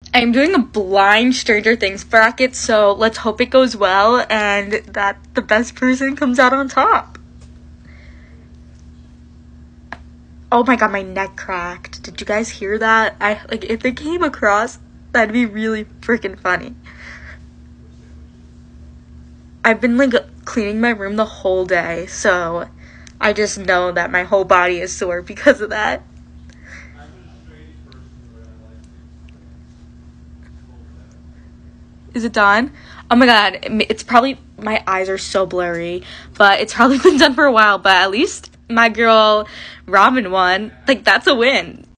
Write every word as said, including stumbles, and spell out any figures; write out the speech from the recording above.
I'm doing a blind Stranger Things bracket, so let's hope it goes well and that the best person comes out on top. Oh my god, my neck cracked. Did you guys hear that? I like if it came across, that'd be really freaking funny. I've been like cleaning my room the whole day, so I just know that my whole body is sore because of that. Is it done? Oh my god, it's probably, my eyes are so blurry, but it's probably been done for a while, but at least my girl Robin won. Like, that's a win.